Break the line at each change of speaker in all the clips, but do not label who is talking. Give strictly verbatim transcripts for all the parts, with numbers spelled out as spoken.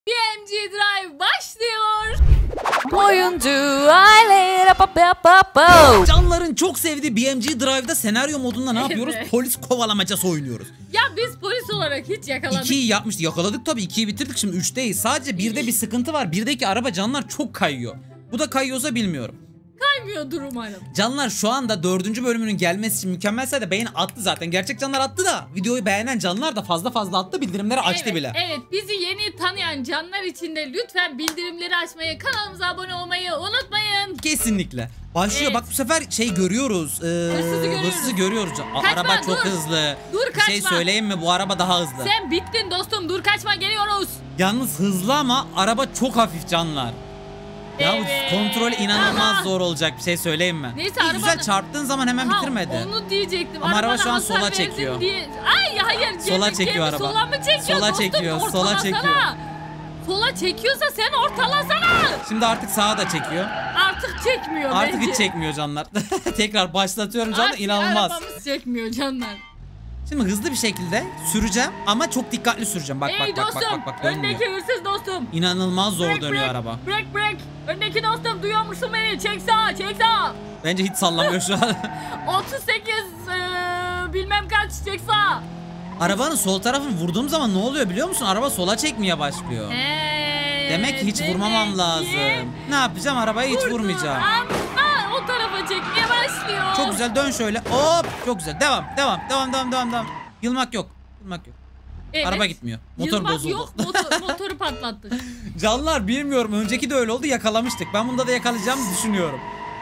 B M G Drive başlıyor.
Oyuncu aile.
Canların çok sevdiği B M G Drive'da senaryo modunda ne yapıyoruz?
Evet.
Polis kovalamacası oynuyoruz.
Ya biz polis olarak hiç yakaladık.
ikiyi yapmıştık. Yakaladık tabii. ikiyi bitirdik. Şimdi üçteyiz. Sadece birde bir sıkıntı var. Birdeki araba canlar çok kayıyor. Bu da kayıyorsa bilmiyorum.
Kaymıyordur umarım.
Canlar şu anda dördüncü bölümünün gelmesi için mükemmelse de beğeni attı zaten. Gerçek canlar attı da videoyu beğenen canlar da fazla fazla attı, bildirimleri açtı
evet,
bile.
Evet, bizi yeni tanıyan canlar için de lütfen bildirimleri açmayı, kanalımıza abone olmayı unutmayın.
Kesinlikle. Başlıyor.
Evet.
Bak bu sefer şey görüyoruz. E,
Hırsızı görüyoruz.
Hırsızı görüyoruz. A-
Kaçma,
araba çok
dur.
hızlı.
Dur,
Bir şey
kaçma.
söyleyeyim mi? Bu araba daha hızlı.
Sen bittin dostum, dur kaçma, geliyoruz.
Yalnız hızlı ama araba çok hafif canlar. Ya
Evet.
bu kontrol inanılmaz
Ama-
zor olacak, bir şey söyleyeyim mi?
Neyse,
İyi, güzel
arabanın-
çarptığın zaman hemen
Ha,
bitirmedi.
onu diyecektim.
Ama araba
Arabana
şu an
hasar
sola
verdim
çekiyor.
Diye... Ay hayır.
Sola
kendi-
çekiyor
kendi
araba.
Sola mı çekiyor
Sola
dostum?
çekiyor, sola
Ortalasana.
çekiyor.
Sola çekiyorsa sen ortalasana.
Şimdi artık sağa da çekiyor.
Artık çekmiyor
Artık
bence.
hiç çekmiyor canlar. Tekrar başlatıyorum canlar,
Artık
inanılmaz.
arabamız çekmiyor canlar.
Şimdi hızlı bir şekilde süreceğim ama çok dikkatli süreceğim. Bak
Ey
bak bak
dostum,
bak bak bak dönmüyor.
öndeki hırsız dostum.
İnanılmaz zor
Break,
dönüyor
break,
araba.
Break break. Öndeki dostum, duyuyor musun beni? Çek sağa, çek sağa.
Bence hiç sallamıyor şu an.
otuz sekiz eee, bilmem kaç, çek sağa.
Arabanın sol tarafını vurduğum zaman ne oluyor biliyor musun? Araba sola çekmeye başlıyor.
He,
Demek ki hiç
demek
vurmamam
ki
lazım. Ne yapacağım? Arabayı hiç
vurdun
vurmayacağım.
Ama o tarafa çekmeye başlıyor.
Çok güzel, dön şöyle. Hop, çok güzel. Devam, devam, devam, devam, devam, devam. Yılmak yok. Yılmak yok.
Evet.
Araba gitmiyor. Motor
Yılmak
bozuldu.
yok, motor, motoru patlattı.
Canlar bilmiyorum. Önceki de öyle oldu. Yakalamıştık. Ben bunda da yakalayacağımızı düşünüyorum.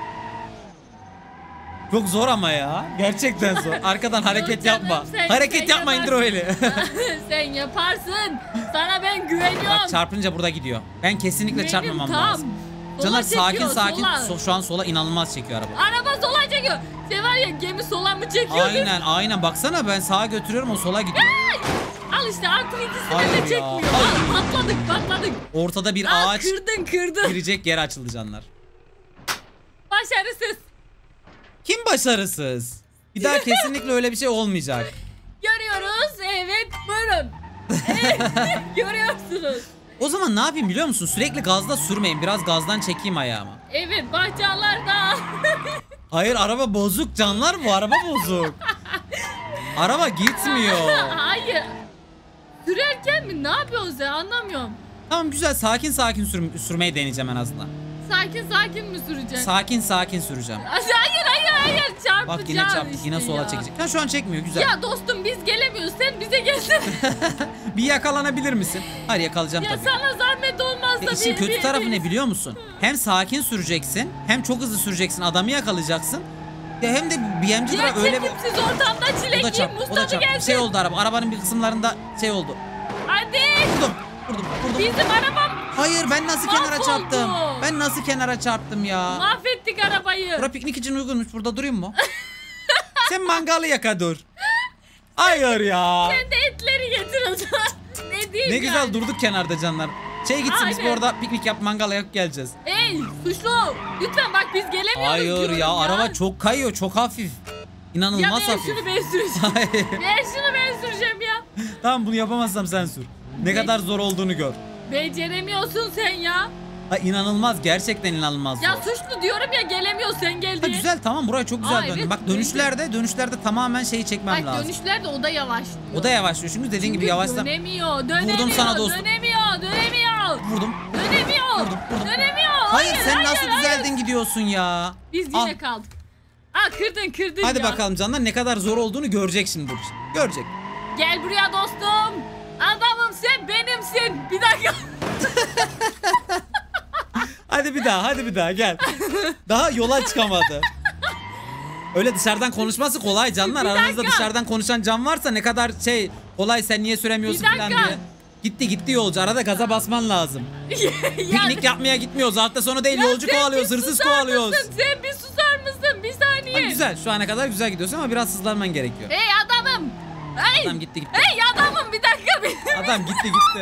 Çok zor ama ya. Gerçekten zor. Arkadan hareket
canım,
yapma.
sen-
hareket
sen
yapma, indir o eli.
Sen yaparsın. Sana ben güveniyorum.
Bak çarpınca burada gidiyor. Ben kesinlikle
Benim
çarpmamam
tam.
lazım.
Sola
Canlar sakin
çekiyor,
sakin.
sola.
So- şu an sola inanılmaz çekiyor araba.
Araba sola çekiyor. Sen var ya, gemi sola mı çekiyor?
Aynen aynen. Baksana ben sağa götürüyorum, o sola gidiyor.
Al işte, artık ikisini
Hayır
de
ya,
çekmiyor.
hayır.
Al, patladık patladık.
Ortada bir
Aa,
ağaç
kırdın kırdın.
girecek yer açıldı canlar.
Başarısız.
Kim başarısız? Bir daha kesinlikle öyle bir şey olmayacak.
Görüyoruz. Evet, buyurun. Evet, görüyorsunuz.
O zaman ne yapayım biliyor musun? Sürekli gazda sürmeyin. Biraz gazdan çekeyim ayağımı.
Evet, bahçalarda.
Hayır, araba bozuk canlar, bu araba bozuk. Araba gitmiyor.
Hayır. Sürerken mi? Ne yapıyorsun sen? Anlamıyorum.
Tamam güzel, sakin sakin sür sürmeyi deneyeceğim en azından.
Sakin sakin mi süreceksin?
Sakin sakin süreceğim.
Hayır hayır hayır, çarpacağız.
Bak yine çarptık,
işte
yine sola
ya.
çekecek. Ya şu an çekmiyor, güzel.
Ya dostum, biz gelemiyoruz, sen bize gelsene.
Bir yakalanabilir misin? Hayır, yakalayacağım
Ya
tabii.
sana zahmet olmazsa
Ya işin
bir-
kötü
bir-
tarafı
bir-
ne biliyor musun? Hem sakin süreceksin, hem çok hızlı süreceksin, adamı yakalayacaksın. Ya hem de B M G
Ya
Drive öyle bir...
çekimsiz ortamda
O da
çilek
çarp,
yiyeyim,
o da
Mustafa
çarp.
gelsin.
Şey oldu araba, arabanın bir kısımlarında şey oldu.
Hadi.
Vurdum, vurdum, vurdum.
Bizim arabam
Hayır, ben nasıl kenara
mahvoldu.
çarptım? Ben nasıl kenara çarptım ya?
mahvettik arabayı.
Bura piknik için uygunmuş, burada durayım mı? Sen mangalı yaka dur. Hayır ya.
Sen de etleri getir o zaman. Ne diyeyim
Ne
yani?
güzel durduk kenarda canlar. Şey gitsin, biz
Aynen.
orada piknik yap, mangal yakıp geleceğiz.
Ey suçlu, lütfen bak, biz gelemiyoruz
Hayır
diyorum
ya, araba çok kayıyor, çok hafif.
Ya
İnanılmaz
ver
hafif.
şunu, ben süreceğim.
Hayır.
Ver şunu, ben süreceğim ya.
Tamam, bunu yapamazsam sen sür. Ne
Ne?
kadar zor olduğunu gör.
Beceremiyorsun sen ya.
Ha, inanılmaz, gerçekten inanılmaz
Ya
zor.
suçlu diyorum ya, gelemiyor sen gel
Ha,
diye.
güzel, tamam, buraya çok güzel
Aa,
döndüm.
evet,
Bak dönüşlerde dönüşlerde tamamen şeyi çekmem
Bak
lazım.
dönüşlerde o da yavaşlıyor.
O da yavaşlıyor çünkü dediğin gibi
Çünkü
yavaştan.
Dönemiyor, dönemiyor,
Vurdum sana dostum.
dönemiyor, dönemiyor.
Vurdum.
Dönemiyor,
Vurdum, vurdum.
dönemiyor.
Hayır, sen
hayır,
nasıl
hayır.
düzeldin gidiyorsun ya?
Biz yine
Al.
kaldık. Aa, kırdın kırdın
Hadi
ya.
bakalım canlar, ne kadar zor olduğunu görecek şimdi bu iş. Görecek.
Gel buraya dostum. Adamım, sen benimsin. Bir dakika.
Hadi bir daha, hadi bir daha gel. Daha yola çıkamadı. Öyle dışarıdan konuşması kolay canlar.
Bir
Aranızda
dakika.
dışarıdan konuşan can varsa ne kadar şey kolay, sen niye süremiyorsun
Bir
falan
dakika.
diye. Gitti gitti yolcu. Arada gaza basman lazım. Piknik yapmaya gitmiyoruz. Hafta sonu değil, yolcu
sen
kovalıyoruz,
bir
hırsız
susar
kovalıyoruz.
mısın? Sen bir susar mısın? Bir saniye.
Ha, güzel, şu ana kadar güzel gidiyorsun ama biraz hızlanman gerekiyor.
Hey adamım. Hey.
Adam gitti gitti.
Hey adamım, bir dakika. Bir...
Adam gitti gitti.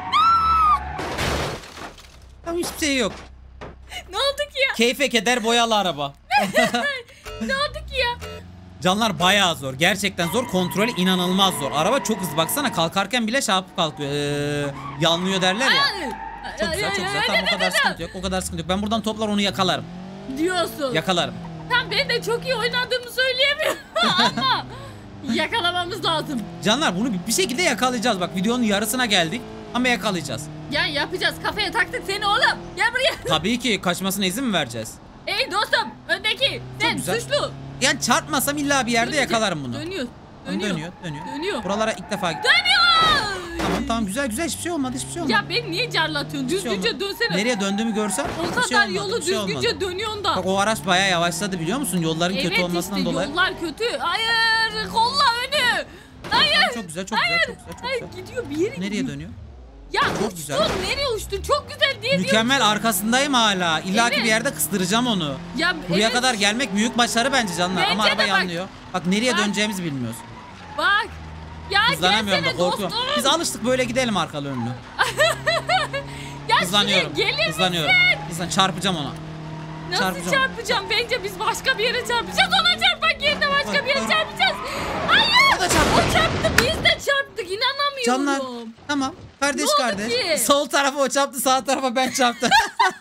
Tamam, hiçbir şey yok.
ne oldu ki ya?
Keyfe keder boyalı araba.
Ne oldu ki ya?
Canlar bayağı zor. Gerçekten zor. Kontrolü inanılmaz zor. Araba çok hızlı. Baksana kalkarken bile şey yapıp kalkıyor. Ee, yanlıyor derler ya. Çok güzel çok güzel. Tamam o kadar sıkıntı yok. O kadar sıkıntı yok. Ben buradan toplar onu yakalarım.
Diyorsun.
Yakalarım.
Tam ben de çok iyi oynadığımı söyleyemiyorum ama yakalamamız lazım.
Canlar bunu bir şekilde yakalayacağız. Bak videonun yarısına geldik ama yakalayacağız.
Ya yapacağız. Kafaya taktık seni oğlum. Gel buraya.
Tabii ki kaçmasına izin mi vereceğiz?
Ey dostum öndeki sen
güzel.
suçlu.
Yani çarpmasam illa bir yerde yakalarım bunu.
Dönüyor.
Tamam,
Dönüyor.
dönüyor, dönüyor.
Dönüyor.
Buralara ilk defa gittim.
Dönüyor.
Tamam tamam güzel güzel hiçbir şey olmadı hiçbir şey olmadı.
Ya beni niye carlatıyorsun?
Hiçbir şey
Düzgünce
olmadı.
dönsene.
Nereye döndüğümü görsen
O
bir
kadar
şey olmadı,
yolu
bir şey
düzgünce
olmadı.
dönüyorsun da.
Bak o araç bayağı yavaşladı biliyor musun? Yolların
Evet
kötü olmasından
işte,
dolayı.
yollar kötü. Hayır kolla önü. Hayır.
Çok güzel çok güzel çok güzel çok
Hayır
güzel.
gidiyor bir yere
Nereye
gidiyor.
dönüyor?
Ya
Çok
uçtun
güzel.
nereye uçtun çok güzel diye
Mükemmel arkasındayım hala. İlla ki
Evet.
bir yerde kıstıracağım onu.
Ya,
Buraya
evet.
kadar gelmek büyük başarı bence canlar.
Bence
Ama araba
de bak.
yanlıyor. Bak nereye
Bak.
döneceğimizi bilmiyoruz.
Bak. Ya
Hızlanamıyorum
gelsene
bak korkuyorum.
dostum.
Biz alıştık böyle gidelim arkalı önlü.
Ya
Hızlanıyorum.
şuraya gelir
Hızlanıyorum. Hızlan çarpacağım ona.
Nasıl
Çarpacağım.
çarpacağım? Bence biz başka bir yere çarpacağız. Ona çarpmak yerine başka
Hayır,
bir yere
hayır.
çarpacağız. Hayır.
O da çarptı.
O çarptı. Biz de çarptık. İnanamıyorum.
Canlar tamam. Kardeş
Ne oldu
kardeş.
ki?
Sol tarafa o çarptı sağ tarafa ben çarptım.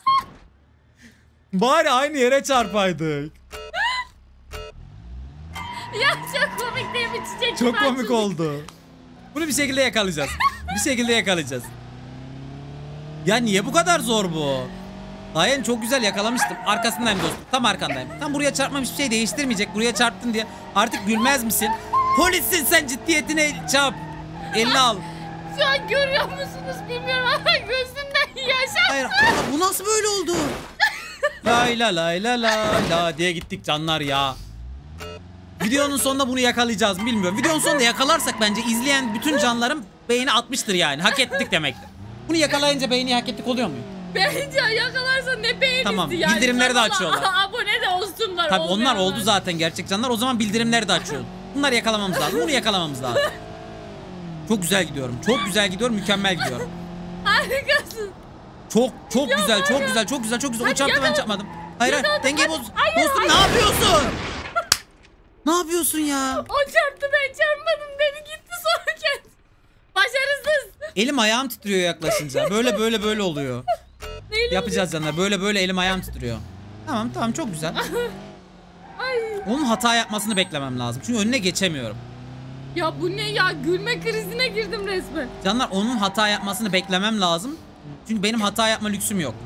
Bari aynı yere çarpaydık.
Ya çok komik değil mi çiçek?
Çok
gibi
komik
açıldık.
oldu. Bunu bir şekilde yakalayacağız. Bir şekilde yakalayacağız. Ya niye bu kadar zor bu? Dayan çok güzel yakalamıştım. Arkasındayım dostum. Tam arkandayım. Tam buraya çarpmam hiçbir şey değiştirmeyecek. Buraya çarptın diye. Artık gülmez misin? Polissin sen ciddiyetine çarp. Elini al.
Şu an görüyor musunuz bilmiyorum ama gözünden yaş
Hayır bu nasıl böyle oldu? Lay la lay la la la diye gittik canlar ya. Videonun sonunda bunu yakalayacağız mı bilmiyorum. Videonun sonunda yakalarsak bence izleyen bütün canlarım beğeni atmıştır yani. Hak ettik demektir. Bunu yakalayınca beğeni hak ettik oluyor mu?
Bence yakalarsa ne beğenirdi
Tamam,
yani.
bildirimleri de
Kanala
açıyorlar.
Abone de olsunlar.
Tabii onlar
olmayanlar.
oldu zaten gerçek canlar. O zaman bildirimleri de açıyor. Bunları yakalamamız lazım. Bunu yakalamamız lazım. Çok güzel gidiyorum. Çok güzel gidiyorum. Mükemmel gidiyorum.
Harikasın.
Çok çok güzel, çok güzel, çok güzel, çok güzel. O
Hadi
çarptı ben
yakala.
çarpmadım. Hayır hayır.
Yakaladım,
Dengeyi
hadi.
boz.
Hayır,
Dostum
hayır.
ne yapıyorsun? Ne yapıyorsun ya?
O çarptı ben çarpmadım dedi gitti sonra kendi. Başarısız.
Elim ayağım titriyor yaklaşınca. Böyle böyle böyle oluyor.
Neyle
Yapacağız canlar. Böyle böyle elim ayağım titriyor. Tamam tamam çok güzel.
Ay.
Onun hata yapmasını beklemem lazım. Çünkü önüne geçemiyorum.
Ya bu ne ya gülme krizine girdim resmen.
Canlar onun hata yapmasını beklemem lazım. Çünkü benim hata yapma lüksüm yok.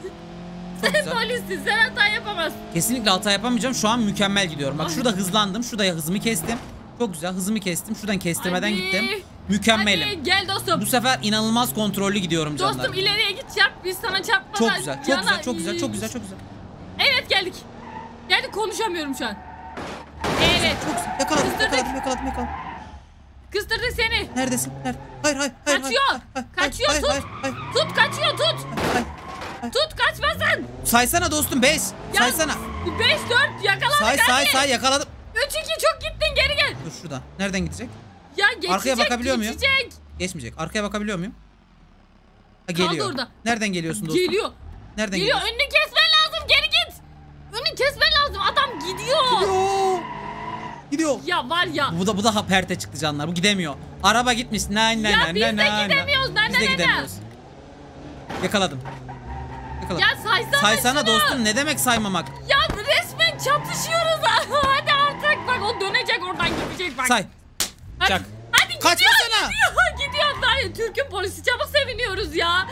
Çok
Sen
güzel.
polissin sen hata yapamazsın.
Kesinlikle hata yapamayacağım. Şu an mükemmel gidiyorum. Bak şurada hızlandım. Şurada hızımı kestim. Çok güzel hızımı kestim. Şuradan kestirmeden
Hadi.
gittim. Mükemmelim.
Hadi gel dostum.
Bu sefer inanılmaz kontrollü gidiyorum canlar.
Dostum ileriye git çarp biz sana çarpmadan.
Çok güzel, çok
yana-
güzel, çok güzel, çok güzel, çok güzel.
Evet geldik. Geldik konuşamıyorum şu an. Evet.
Çok güzel. Yakaladım,
Kıstırdık.
yakaladım, yakaladım, yakaladım.
Kıstırdık seni.
Neredesin? Nerede? Hayır, hayır, hayır.
Kaçıyor.
hayır, hayır,
Kaçıyor,
hayır,
tut.
hayır, hayır,
Tut kaçıyor tut.
hayır, hayır.
Tut kaçmasın.
Saysana dostum beş.
Ya,
Saysana.
beş dört yakaladık
Say say
hadi.
say yakaladım.
üç iki çok gittin geri gel.
Dur şuradan. Nereden gidecek?
Ya geçecek
Arkaya bakabiliyor muyum?
geçecek.
Geçmeyecek. Arkaya bakabiliyor muyum? Ha, geliyor.
orada.
Nereden geliyorsun dostum?
Geliyor.
Nereden
Geliyor
geliyorsun?
önünü kesmen lazım geri git. Önünü kesmen lazım adam gidiyor.
Gidiyor. Gidiyor.
Ya var ya.
Bu da bu da ha perte çıktı canlar. Bu gidemiyor. Araba gitmiş. Nay nay
Ya
nay
biz de
nay nay.
gidemiyoruz, nay
Biz de
nay nay.
gidemiyoruz. Yakaladım. Yakaladım.
Ya saysana
Saysana
şunu.
dostum ne demek saymamak?
Ya resmen çatışıyoruz. Hadi artık bak o dönecek oradan gidecek bak.
Say.
Hadi,
Çak.
hadi gidiyor,
Kaçmasana.
gidiyor, gidiyor. Hayır, Türk'ün polisi çabuk seviniyoruz ya.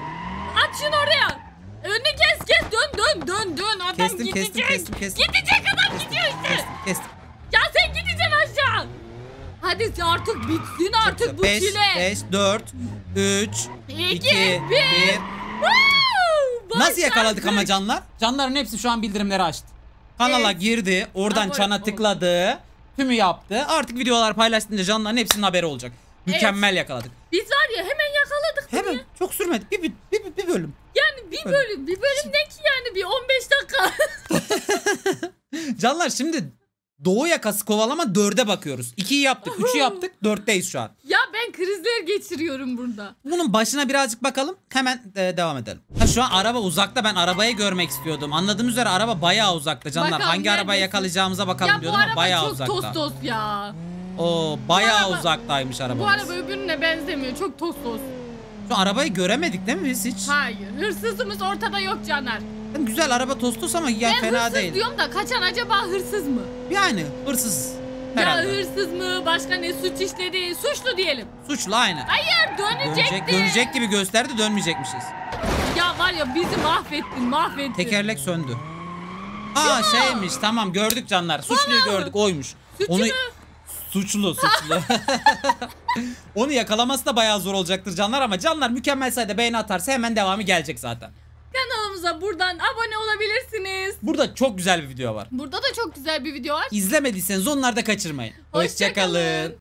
At şunu oraya. Önünü kes kes dön dön dön dön. Adam
Kestim,
gidecek.
kestim, kestim, kestim.
Gidecek adam gidiyor işte.
Kestim kestim.
Ya sen gideceksin aşağı. Hadi artık bitsin artık bu
beş,
çile.
beş, dört, üç,
İki,
iki,
bir.
bir.
Woo!
Nasıl yakaladık ama
Başardık.
canlar? Canların hepsi şu an bildirimleri açtı. Kanala
Evet.
girdi. Oradan
Abone
çana
ol.
tıkladı. Tümü yaptı. Artık videolar paylaştığında canların hepsinin haberi olacak. Mükemmel yakaladık.
Biz var ya hemen yakaladık bunu
Hemen
ya.
çok sürmedi. Bir, bir, bir, bir bölüm.
Yani bir
Öyle.
bölüm bir bölüm ne ki yani bir on beş dakika.
Canlar şimdi Doğu yakası kovalama dörde bakıyoruz. ikiyi yaptık. Üçü yaptık. Dörtteyiz şu an.
Ya ben krizler geçiriyorum burada.
Bunun başına birazcık bakalım. Hemen e, devam edelim. Ha, şu an araba uzakta. Ben arabayı görmek istiyordum. Anladığım üzere araba bayağı uzakta canlar.
Bakalım,
Hangi arabayı
neredesin?
yakalayacağımıza bakalım
Ya bu
diyordum ama
araba
bayağı
çok
uzakta.
toz toz ya.
Oo, bayağı
Bu araba-
uzaktaymış arabamız.
Bu araba öbürüne benzemiyor. Çok toz toz.
Şu arabayı göremedik değil mi biz hiç?
Hayır. Hırsızımız ortada yok Caner.
Güzel araba tostos ama ya
Ben
fena
hırsız
değil.
diyorum da kaçan acaba hırsız mı?
Yani hırsız. Herhalde.
Ya hırsız mı? Başka ne suç işledi? Suçlu diyelim.
Suçlu aynı.
Hayır dönecekti.
Dönecek, dönecek gibi gösterdi, dönmeyecekmişiz.
Ya var ya bizi mahvettin mahvettin.
Tekerlek söndü. Aa şeymiş, tamam gördük canlar. Suçluyu
Tamam.
gördük, oymuş.
Suçlu
Onu
mu?
suçlu, suçlu. Onu yakalaması da bayağı zor olacaktır canlar ama canlar mükemmel sayıda beğeni atarsa hemen devamı gelecek zaten.
Kanalımıza buradan abone olabilirsiniz.
Burada çok güzel bir video var.
Burada da çok güzel bir video var.
İzlemediyseniz onları da kaçırmayın.
Hoşça kalın.
Hoşçakalın.